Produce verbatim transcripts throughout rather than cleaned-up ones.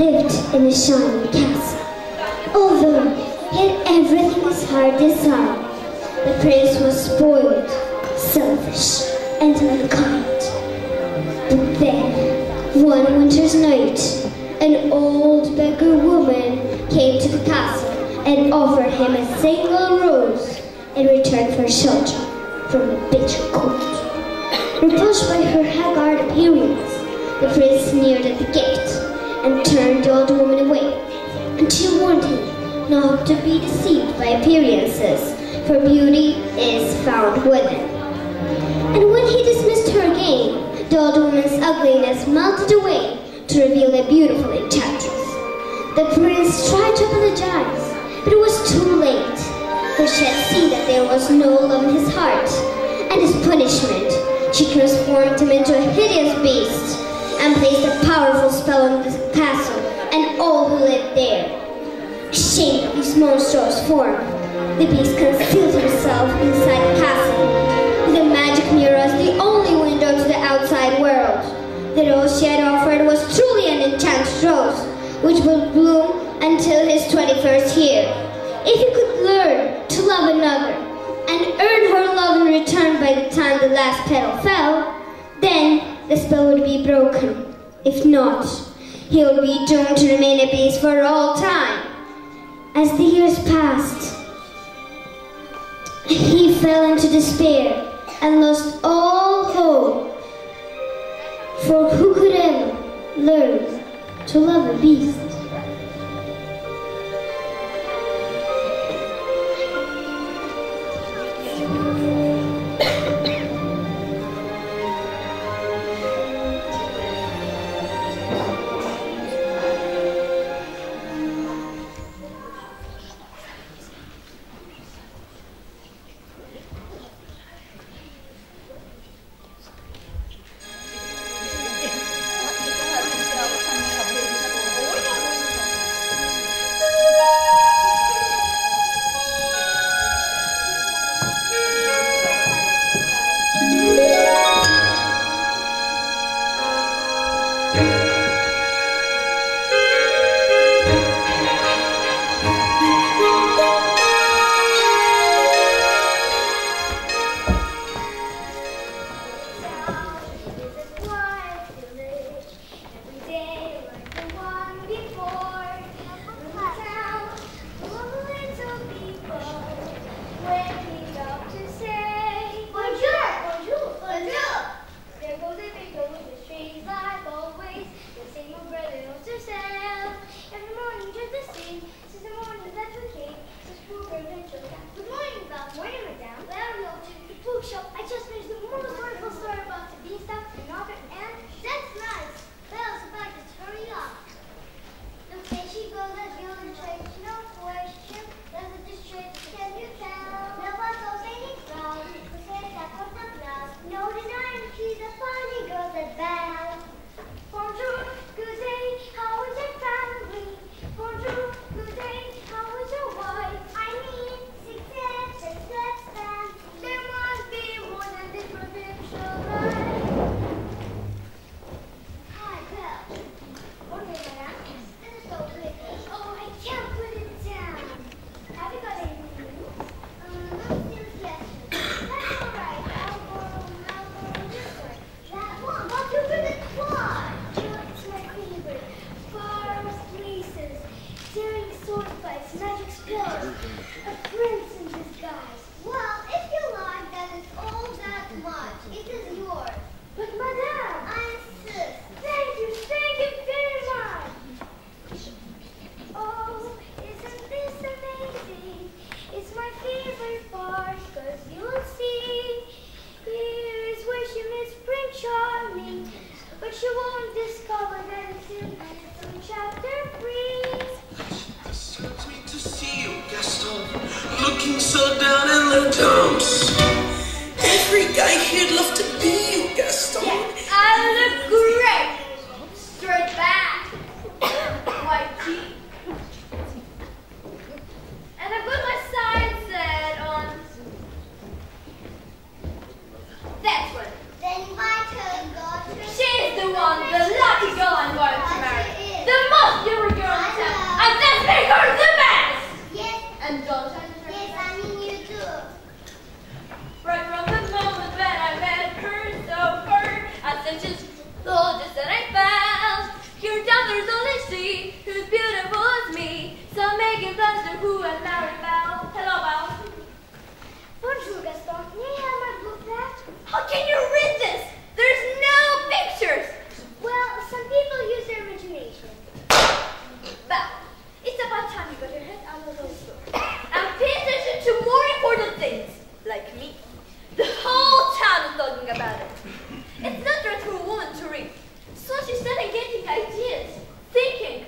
lived in a shining castle. Although he had everything his heart desired, the prince was spoiled, selfish, and unkind. But then, one winter's night, an old beggar woman came to the castle and offered him a single rose in return for shelter from the bitter cold. Repulsed by her haggard appearance, the prince sneered at the gift and turned the old woman away, and she warned him not to be deceived by appearances, for beauty is found within. And when he dismissed her again, the old woman's ugliness melted away to reveal a beautiful enchantress. The prince tried to apologize, but it was too late, for she had seen that there was no love in his heart, and as punishment, she transformed him into a hideous beast and placed a powerful spell on the castle and all who lived there. Ashamed of his monstrous form, the beast concealed himself inside the castle, with a magic mirror as the only window to the outside world. The rose she had offered was truly an enchanted rose, which would bloom until his twenty-first year. If he could learn to love another and earn her love in return by the time the last petal fell, then the spell would be broken. If not, he would be doomed to remain a beast for all time. As the years passed, he fell into despair and lost all hope, for who could ever learn to love a beast? She's the one, the lucky girl I'm going to marry. The most just oh, just that I found. Your daughters only see who's beautiful as me. So making plans to who and marry Belle. Hello, Belle. Bonjour, Gaston. May I have my book back? How can you read this? There's no pictures. Well, some people use their imagination. Belle, it's about time you got your head out of those stores and pay attention to more important things, like me. The whole town is talking about it. It's not right for a woman to read. So she started getting ideas, thinking.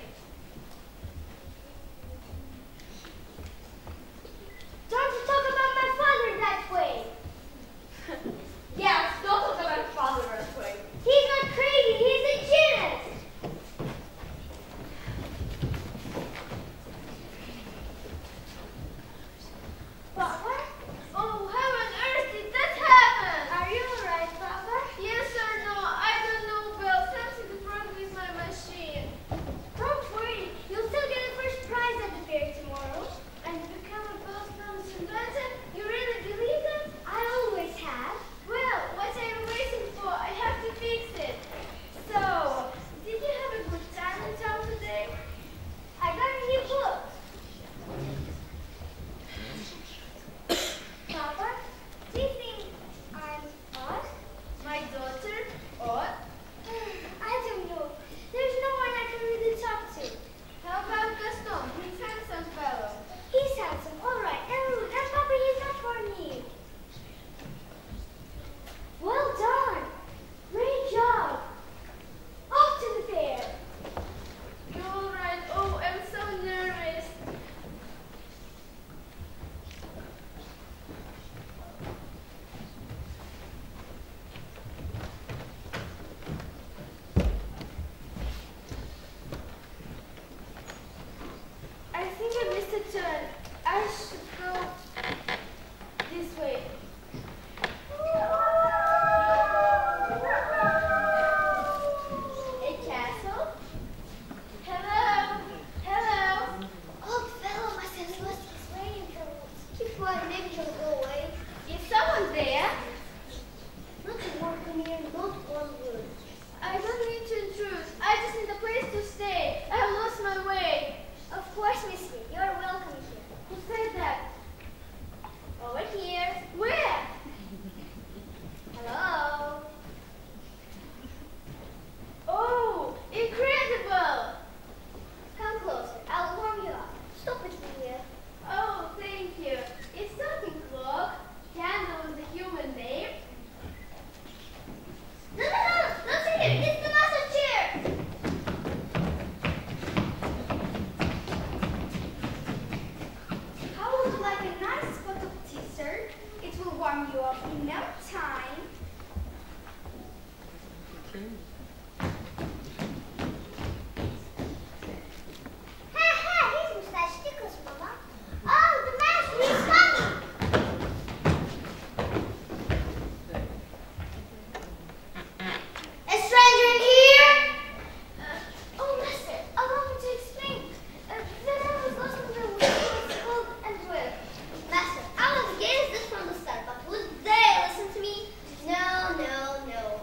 Don't you talk about my father that way. Yes, don't talk about your father that way. He's not crazy, he's a genius. Papa? Oh, how on earth did that happen? Are you alright, Papa? Yes or no? I don't know, Belle. Something is wrong with my machine. Don't worry, you'll still get the first prize at the fair tomorrow. And become a Boston's inventor? You really believe that? I always have. Well, what are you waiting for? I have to fix it. So, did you have a good time in town today? I got a new book. Papa, do you think I'm odd? My daughter? What? I don't know. There's no one I can really talk to. How about Gaston? He's a handsome fellow. He's handsome, alright. And look, and Papa, he's not for me. Well done. Great job. Off to the fair. You're all right. Oh, I'm so nervous. I think I missed a turn. I should go this way. A castle? Hello? Hello? Old fellow must have lost his way in the Keep quiet, maybe he'll go away. Is someone there? Nothing more come here, not one word. I don't need to intrude. I just need a place to stay. I have lost my way. Of course, Miss Smith, you're welcome here. Who said that? Over here. Where? Hello. Oh, incredible! Come closer. I'll warm you up. Stop it here. Oh, thank you. It's talking clock. Candle is a human name. No, no, no, not here. It's the master chair. How would you like a nice cup of tea, sir? It will warm you up in no time. Ha ha, his mustache tickles, Mama. Oh, the master is coming. A stranger in here? Uh, oh, Master, allow me to explain. Uh, the man was lost in the woods, it was cold and wet. Master, I was against this from the start, but would they listen to me? No, no, no.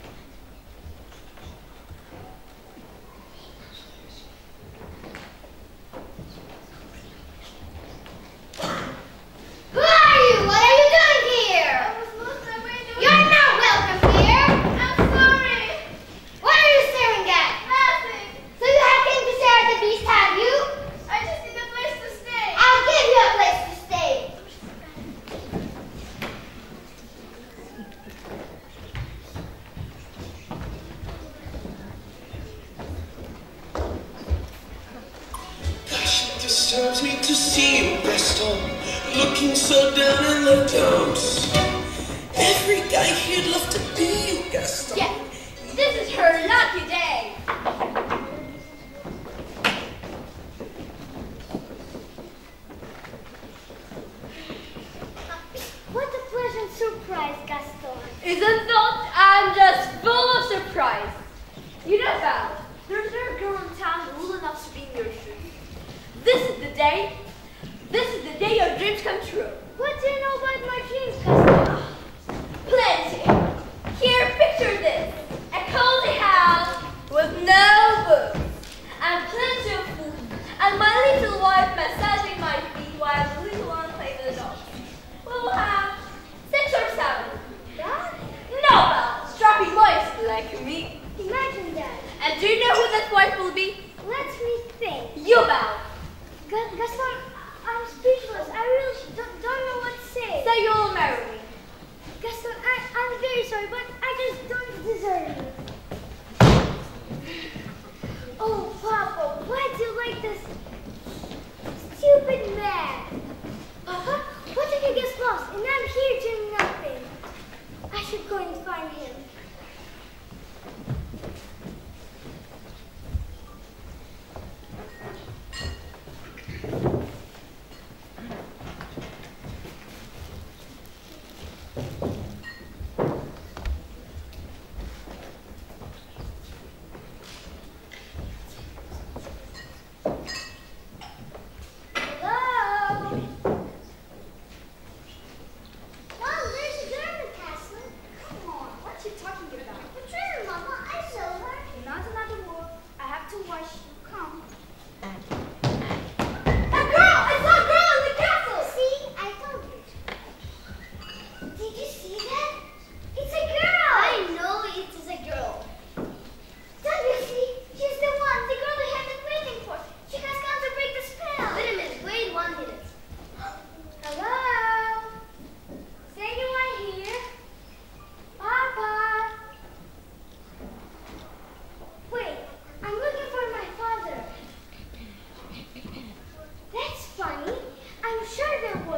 Who are you? What are you doing here? I was lost my way. to- You're not welcome here. I'm sorry. What are you staring at? Nothing. So you have came to stare at the beast, have you? I just need a place to stay. I'll give you a place to stay. Gosh, it disturbs me to see you, Gaston, looking so down in the dumps. Every guy here'd love to be you, Gaston. Yeah, this is her lucky day. What a pleasant surprise, Gaston. Isn't not? I'm just full of surprise. You know, Val, there's no girl in town old enough to be in your shoes. This is the day. This is the day your dreams come true. What do you know about my dreams, Gaston? Plenty. Here, picture this. A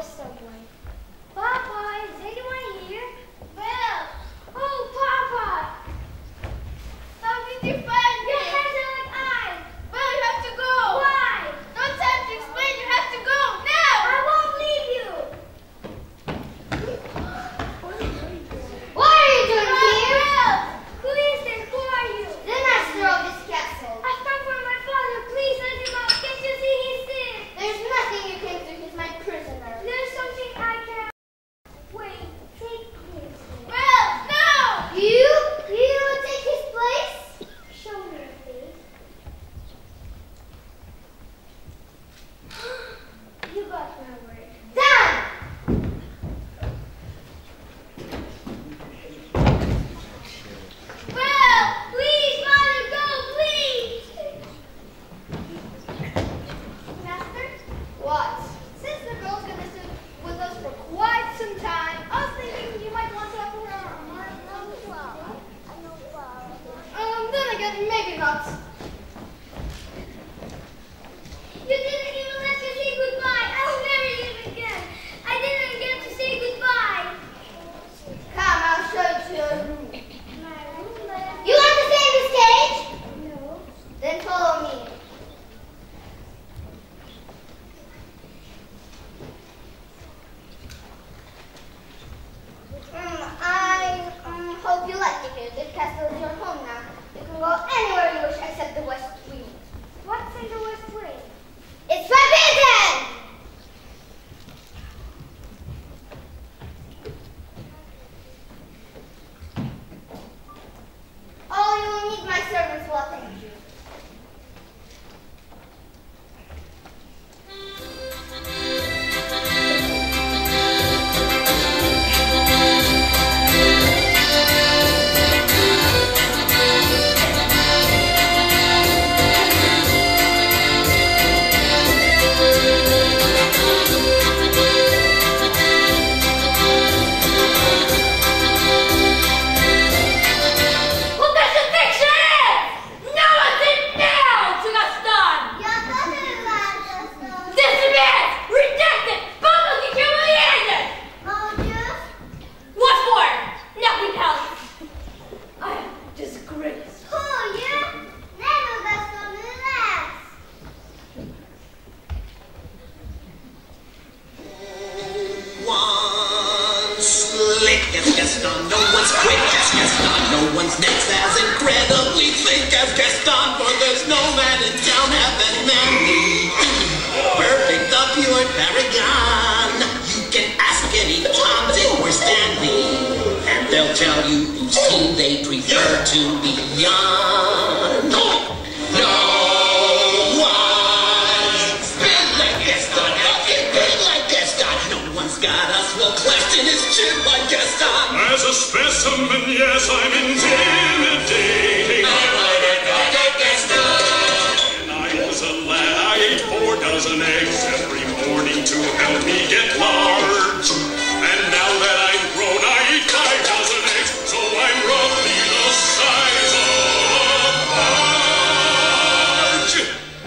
someone. Papa, is anyone here? Well, oh, Papa! How did you find me? Your hands are like eyes. Well, you have to go. Why? No time to explain. You have to go now. I won't leave you. What are you doing here? Help! Who is this? Who are you? The master of this castle. I've come for my father. Please let him out. Can't you see he's sick? There's nothing you can do. He's my prisoner. There's something I can. Wait, take this. Well, no! You? You will take his place? Show me your face. You got my word. Done! Well, please, Mother, go, please! Master? What? Since the girl's gonna sit with us for quite some time, I was thinking you might want to have her on. Um, then again, maybe not. You didn't even let me say goodbye. I will never leave again. I didn't get to say goodbye. Come, I'll show you to your room. My room left. You want to stay in the stage? No. Then follow me. Mm, I um, hope you like it here. This castle is your home now. You can go anywhere you wish except the West Wing. What's in the West Wing? It's forbidden! Oh, you will need my servants will attend you. What does you think she is? No one sit down, Chugastan! Dismissed! Rejected! Publicly humiliated! What for? Nothing else. I am disgraced. One's slick as Gaston, no one's quick as Gaston, no one's next as incredibly thick as Gaston, for there's no man in town half as manly. Perfect, the pure paragon. You can ask any Tom, Dick, or Stanley, and they'll tell you whose team they prefer to be on. No, no one's been like Gaston, acting big like Gaston. No one's got us well cleft in his chin like Gaston. As a specimen, yes, I'm intimidating. When I was a lad, I ate four dozen eggs every morning to help me get large. And now that I'm grown, I eat five dozen eggs, so I'm roughly the size of large.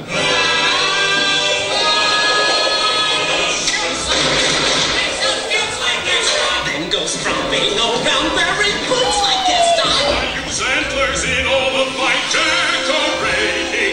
Then goes tromping around wearing boots like Gaston. I use antlers in all of my decorating.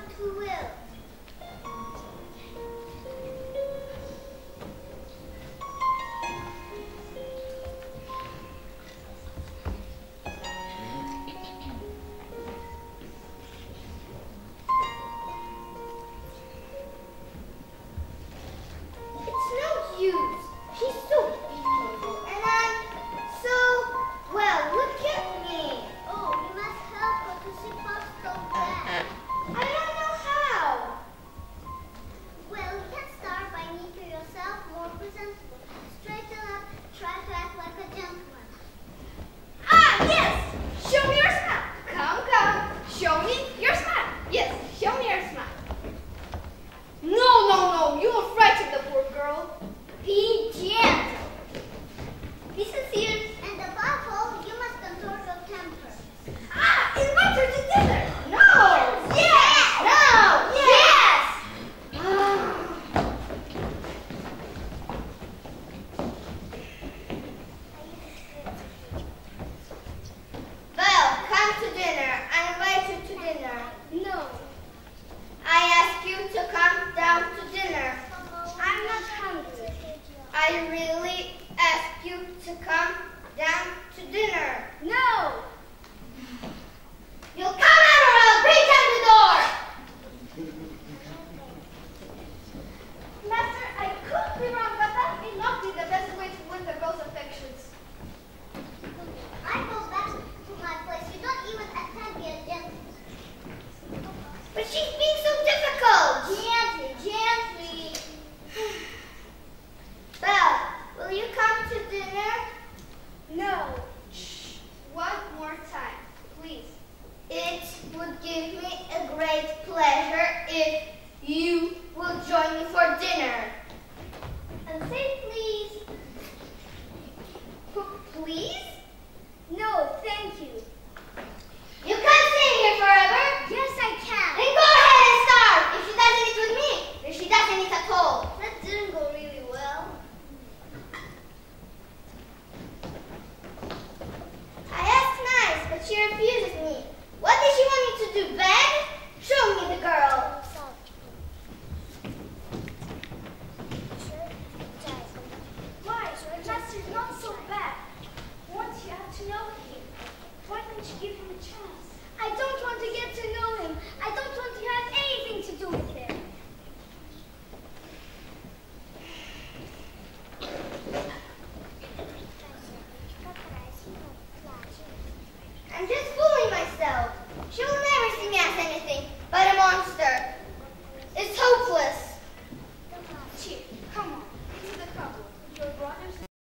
but who will? It's no use. She's so beautiful. And I'm so, well, look at me. Oh, you must help her because she pops so bad. I don't know how. Well, you can start by making yourself more presentable. Straighten up, try to act like a gentleman. Ah, yes! Show me your smile. Come, come. Show me your smile. Yes, show me your smile. No, no, no. You will frighten the poor girl. Be gentle. Be sincere. And above all, you must control your temper. Ah, invite her to dinner. No. Yes. No. Yes. Ah. Well, come to dinner. I invite you to dinner. No. I ask you to come down to dinner. I'm not hungry. I really ask you to come down to dinner. No. You'll come out or I'll break down the door. Master, I could be wrong, but that may not be the best way to win the girl's affections. I go back to my place. You don't even attend the agenda. But she's being so difficult. Gently, gently. Belle, will you come to dinner? No. Shh. One more time, please. It would give me a great pleasure if you will join me for dinner. And say please. P- Please? No, thank you. You can't stay here forever. Yes, I can. Then go ahead and start. If she doesn't eat with me, if she doesn't eat at all. That didn't go really well. I asked nice, but she refuses me. What does she want me to do, beg? Show me the girl. Why? The master's not so bad. Once you have to know him, why don't you give him a chance? I don't want to get to know him. I don't want to have anything to do with him. I'm just fooling myself. She will never see me as anything but a monster. It's hopeless. Here, come on. Into the cupboard. Your brothers